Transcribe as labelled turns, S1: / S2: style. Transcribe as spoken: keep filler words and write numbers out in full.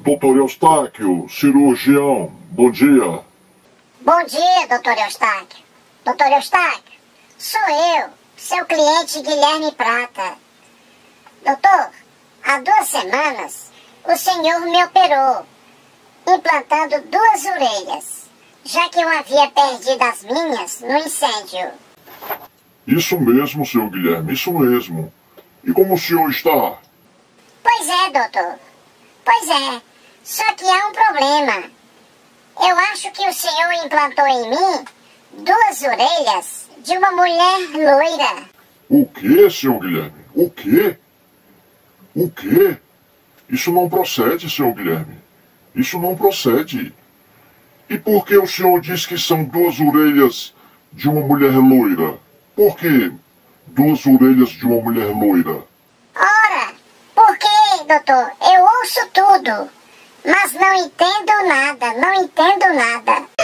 S1: doutor Eustáquio, cirurgião, bom dia.
S2: Bom dia, doutor Eustáquio. Doutor Eustáquio, sou eu, seu cliente Guilherme Prata. Doutor, há duas semanas o senhor me operou, implantando duas orelhas, já que eu havia perdido as minhas no incêndio.
S1: Isso mesmo, senhor Guilherme, isso mesmo. E como o senhor está?
S2: Pois é, doutor. Pois é, só que há um problema. Eu acho que o senhor implantou em mim duas orelhas de uma mulher loira.
S1: O quê, senhor Guilherme? O quê? O quê? Isso não procede, senhor Guilherme. Isso não procede. E por que o senhor diz que são duas orelhas de uma mulher loira? Por que duas orelhas de uma mulher loira?
S2: Ora, porque, doutor, eu ouço tudo, mas não entendo nada, não entendo nada.